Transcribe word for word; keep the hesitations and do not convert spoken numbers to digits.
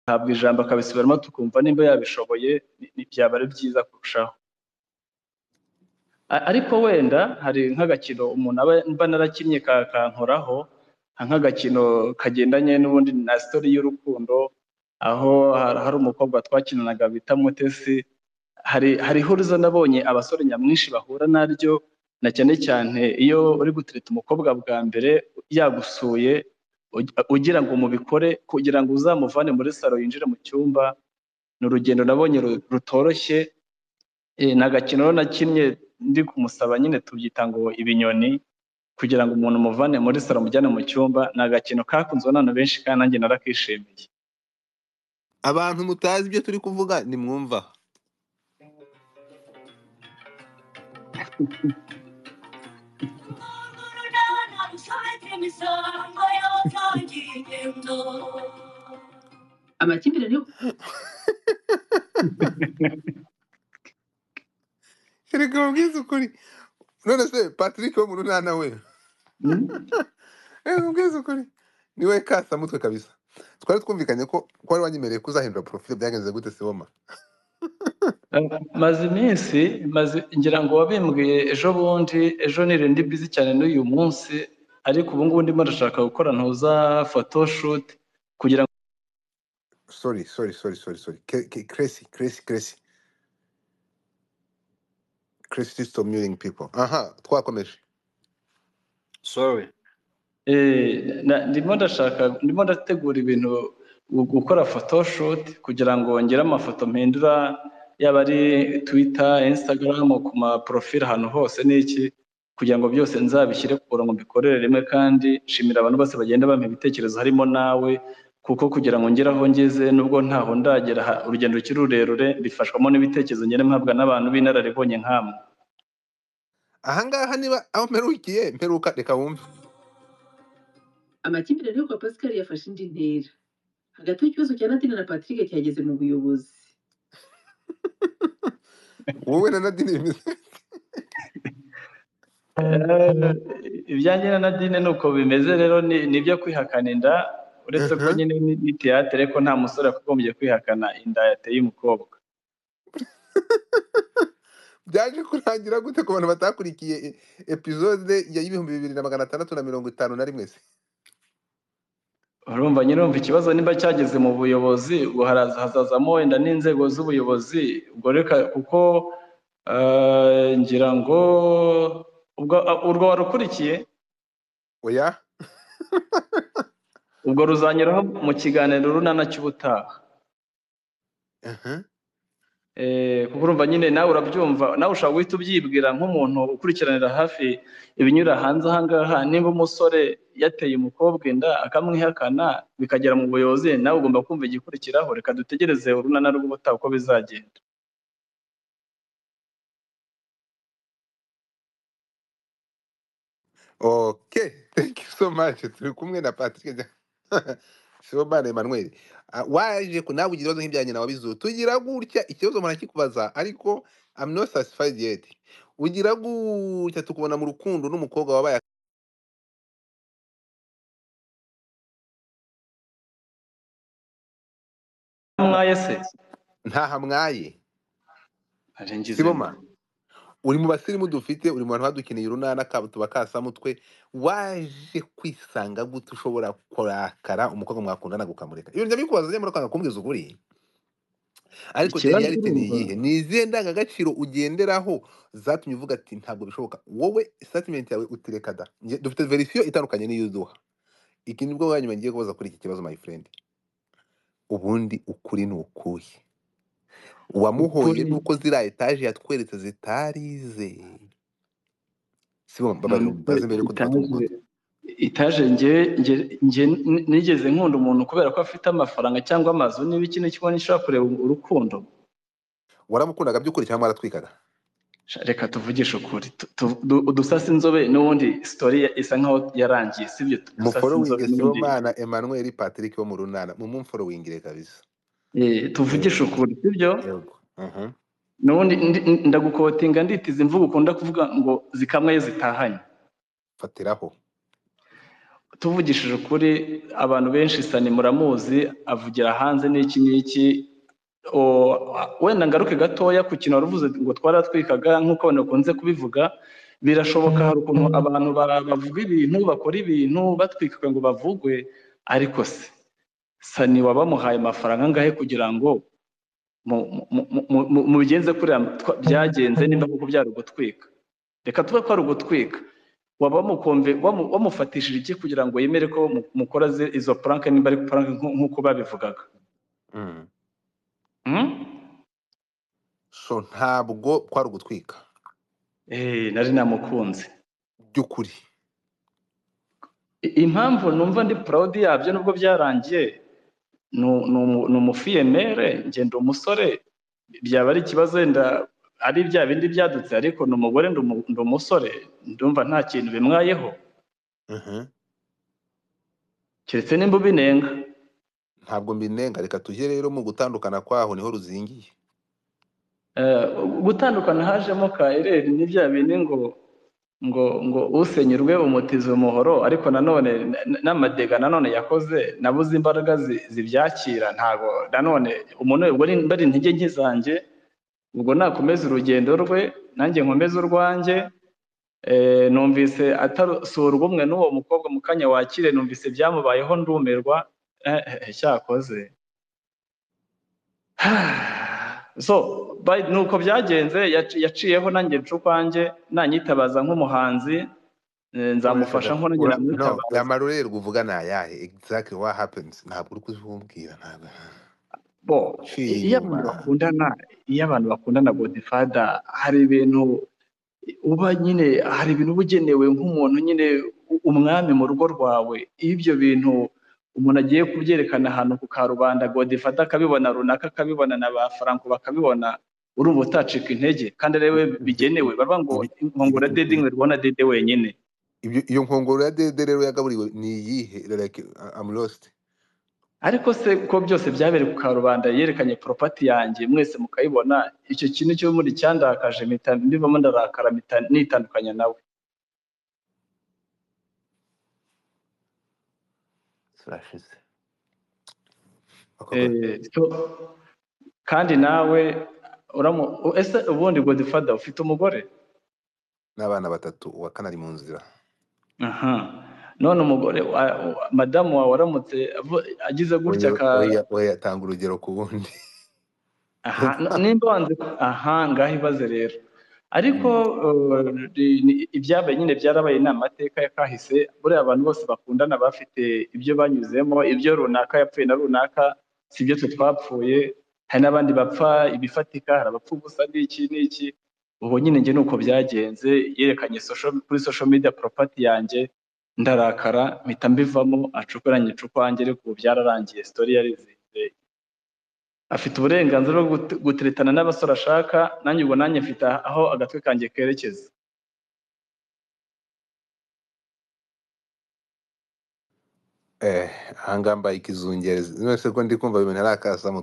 habwa ijambo akabisubiramo tukumva nimba yabishoboye byaba ari byiza kurushaho. Ariko wenda hari nk'agakino umuntu aba mba narakinnye kankoraho nk'agakino kagendanye n'ubundi na story y'urukundo, aho hari umukobwa twakinanaga bita Mutesi. hari hariho uruzo nabonye abasore nyamwinshi bahura naryo, na cyane cyane iyo uri gutereta umukobwa bwa mbere yagusuye ugira ngo mubikore kugira ngo uzamuvane muri salo yinjire mu cyumba. Ni urugendo nabonye rutoroshye. Nagakino nakinnye ndi kumusaba nyine tubyita ngo ibinyoni, kugira ngo umuntu muvane muri salo mujyane mu cyumba. Nagakino kakunzwe n'abantu benshi kandi nanjye narakishimiye. Abantu mutazi ibyo turi kuvuga ni mwumva. amakimbirane yo Reka mubwize ukuri. None se Patrick wo mu runana we reka mubwize ukuri niwe kasa mutwe kabisa. Twari twumvikanye ko ko wari wanyemereye kuzahindura profile. Byagenze gute se woma? maze iminsi maze ngira ngo wabimbwiye ejo bundi, ejo nire ndi busy cyane n'uyu munsi, ariko ubu ngubu ndimo ndashaka gukora ntuza photoshoot kugira ngo sorry sorry sorry sorry sorry crazy crazy crazy crazy stop muting people. Aha, twakomeje. Sorry. eh ndimo ndashaka ndimo ndategura ibintu gukora photoshoot kugira ngo ngire amafoto mpindura, yaba ari Twitter, Instagram, ku ma profile ahantu hose n'iki, kugira ngo byose nzabishyire ku murongo mbikorere rimwe. Kandi shimira abantu bose bagenda bampa ibitekerezo harimo nawe, kuko kugira ngo ngere aho ngeze nubwo ntaho ndagera urugendo rukiri rurerure, bifashwamo n'ibitekerezo ngene mpabwa n'abantu b'inararibonye nkamwe. Ahangaha niba aho mperukiye mperuka reka wumve. amakimbirane yo kwa Pascal yafashe indi ntera. Hagati y'ikibazo cya Nadine na Patrick cyageze mu buyobozi. Wowe na Nadine bimeze ibyanjye na Nadine nuko bimeze rero, nibyo kwihakana inda, uretse ko nyine ni théâtre ko nta musore akogombye kwihakana inda yateye umukobwa. byaje kurangira gute ku bantu batakurikiye episode ya ibihumbi bibiri na magana atandatu na mirongo itanu na rimwe se? Urumva nyine urumva ikibazo nimba cyageze mu buyobozi, ubwo hazazamo wenda n'inzego z'ubuyobozi. Ubwo reka kuko ngira ngo ubwo urwo warukurikiye oya ubwo ruzanyuraho mu kiganiro runana cy'ubutaha. Eh kuko urumva nyine nawe urabyumva, nawe ushaka guhita ubyibwira nk'umuntu ukurikiranira hafi ibinyura hanze ahangaha. Nimba umusore yateye umukobwa inda akamwihakana bikagera mu buyobozi, nawe ugomba kumva igikurikiraho. Reka dutegereze urunana rw'ubutaha uko bizagenda. Okay, thank you so much. Turi kumwe na Patrick Sibomana Emmanuel. Waje ko nawe ugira ibibazo nk'ibyanjye nawe bizu. Tugira gutya ikibazo murakikubaza ariko I'm not satisfied yet. Ugira gutya tukubona mu rukundo n'umukobwa wabaye mwaye se ntaha mwaye. Siboma uri mu basirimu dufite, uri mu bantu badukeneye urunana kabutuba kasamutwe. Waje kwisanga gute ushobora kurakara umukobwa mwakundana gukamureka? Iyo ndabikubaza njye muri kwanga kumbwiza ukuri. Ariko reality ni iyihe? Ni izihe ndangagaciro ugenderaho zatumye uvuga ati ntabwo bishoboka? Wowe statement yawe utireka da. Dufite verisiyo itandukanye n'iyo uduha. Iki nibwo wanyuma ngiye kubaza kuri iki kibazo my friend. Ubundi ukuri ni ukuhe? Wamuhoye nuko zira etage yatweretse zitarize. Sibo babari baze mbere ko twatuvuga. Itaje nge nge nigeze nkunda umuntu kubera ko afite amafaranga cyangwa amazu niba ikintu kibona ishaka kureba urukundo. Waramukundaga by'ukuri cyangwa waratwikaga? Reka tuvugisha ukuri, udusasa inzobe n'ubundi story isa nkaho yarangiye, sibyo? Mufollowing Sibomana Emmanuel Patrick wo mu runana mu mumfollowingire kabisa. Eh tuvugisha ukuri, sibyo? Yego. Mhm. N'ubundi ndagukotinga nditiza imvugo ukunda kuvuga ngo zikamwe zitahanye. Fatiraho. tuvugishije ukuri abantu benshi Sani muramuzi avugira hanze n'iki n'iki o- wenda ngaruke gatoya ku kintu wari uvuze ngo twaratwikaga nk'uko abantu bakunze kubivuga birashoboka hari ukuntu abantu ba- bavuga ibintu bakora ibintu batwikaga ngo bavugwe ariko se Sani wabamuhaye amafaranga angahe kugira ngo mu- mu- mu- mu- mu- mubigenze kuriya twa- byagenze nimba kuko byari ugutwika reka tuve ko ari ugutwika waba wamukomve wamu- wamufatishije iki kugira ngo yemere ko mu- mukora zi- izo prank nimba ari prank nku- nk'uko babivugaga Mm. hmm? so ntabwo kwari ugutwika eh nari namukunze by'ukuri. I- impamvu numva ndi proud yabyo nubwo byarangiye nu- nu- ni umufiyemere njye ndi umusore byaba ari ikibazo wenda ari bya bindi byadutse ariko ni umugore ndi umu- ndi umusore ndumva nta kintu bimwayeho Mhm. keretse nimba ubinenga ntabwo mbinenga, reka tujye rero mu gutandukana kwaho niho ruzingiye. Eh, gutandukana hajemo ka ereri ni bya bindi ngo ngo ngo usenyurwe umutiza umuhoro ariko nanone n- n'amadega nanone yakoze nabuze imbaraga zi- zibyakira ntago nanone umuntu ubwo nimba ari intege nke zanjye ubwo nakomeza urugendo rwe nanjye nkomeza urwanjye eh, numvise atasurwa umwe n'uwo mukobwa mu kanya wakire numvise byamubayeho ndumirwa eh, eh, cyakoze so by- nuko byagenze yaci- yaciyeho nanjye nca ukwanjye nanyitabaza nk'umuhanzi eh, nzamufasha nko nanjye Ura- no namwitabaza amarorerwa uvuga ni ayahe exactly what happens? Ntabwo uri kubimbwira. Ntabwo bo ciye iyo abantu inyuma. bakundana iyo abantu bakundana Godfather hari ibintu uba nyine hari ibintu uba ugenewe nk'umuntu nyine u- umwami mu rugo rwawe iyo ibyo bintu umuntu agiye kubyerekana ahantu ku karubanda Godfather akabibona runaka akabibona na ba Franco bakabibona urumva utacika intege kandi ari we bigenewe baba ngo Ibi- inkongoro ibi- dede ibi- imwe rubona dede wenyine ibyo- iyo nkongoro ya dede rero yagaburiwe ni iyihe? Like I- I'm lost. ariko se ko byose byabereye ku karubanda yerekanye property yanjye mwese mukayibona icyo kintu cyo muri cyandakaje mpita mbivamo ndarakara mpita nitandukanya nawe Turashize. Bakaba- eh, so, kandi nawe uramu ese ubundi Godfather ufite umugore n'abana batatu, uwa kane ari mu nzira. aha none umugore wa- wa- madamu wawe aramutse avu- agize gutya Oya ka oya oya, tanga urugero ku wundi. aha n- nimba wanze aha ngaho ibaze rero ariko Mm. uh, ni- ni- ibyabaye nyine byarabaye ni amateka ya kahise buriya abantu bose bakundana bafite ibyo banyuzemo ibyo runaka yapfuye na runaka si ibyo twe twapfuye hari n'abandi bapfa ibifatika hari abapfa ubusa n'iki n'iki ubu nyine njye nuko byagenze yerekanye social, kuri social media property yanjye ndarakara mpita mbivamo acukuranye icukwanjye ariko ubu byararangiye story yarizinze afite uburenganzira bwo gut- guteretana n'abasore ashaka nanjye ubwo nanjye mfite aho agatwe kanjye kerekeza Eh, ahangaha mbaye ikizungerezi. None se ko ndi kumva ibintu ari akasa